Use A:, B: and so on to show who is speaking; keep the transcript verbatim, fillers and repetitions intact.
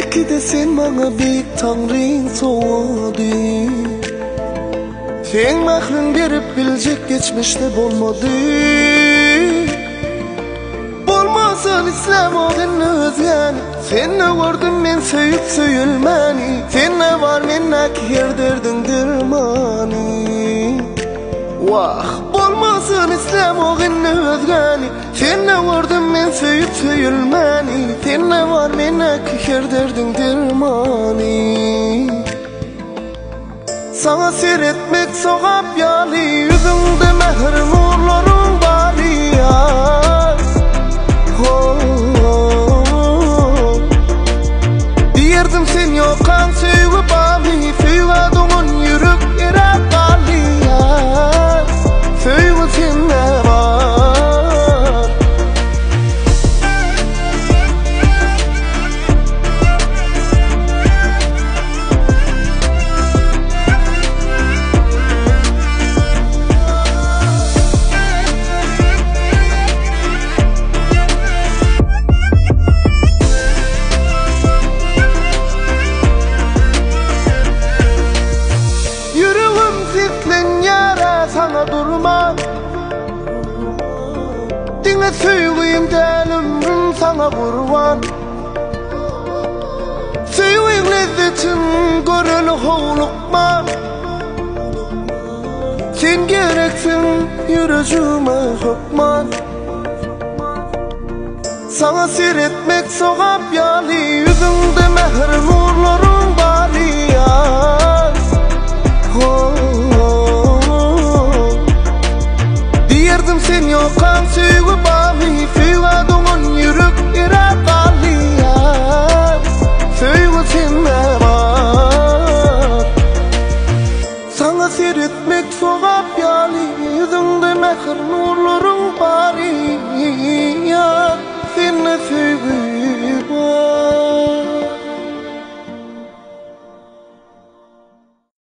A: Belki de sen bana bir tanrın soğudu. Sen mahlun berip bilecek geçmişte bolmadı. Bolmasan İslam oğlun özgeni. Sen ne gördün men söyüp söyülmeni. Sen ne var mennaki yerdirdin dirmani. Vah, bolmasan İslam oğlun özgeni. Sen ne gördün men söyüp söyülmeni. Sen ne var mennaki yerdirdin dirmani. Sana seyretmek soğap yali. Yüzünde mehr nurların bari ya. Diyerdim sen yokan söygü bali. Söygadığın yürük yere kali ya. Söygü sen ne var? Sana durma. Dinle söyleyeyim del ömrüm sana kurban. Söyleyeyim lezzetin görül hoğlukma. Sen gereksin yüreğime hükman. Sana seyretmek soğap yali. Yüzünde mehr nurların bari ya. Diyerdim sen yokan söygü bali. Söygadığın yürük yere kali ya. Söygü sen ne var? Sana seyretmek soğap yali. Yüzünde mehr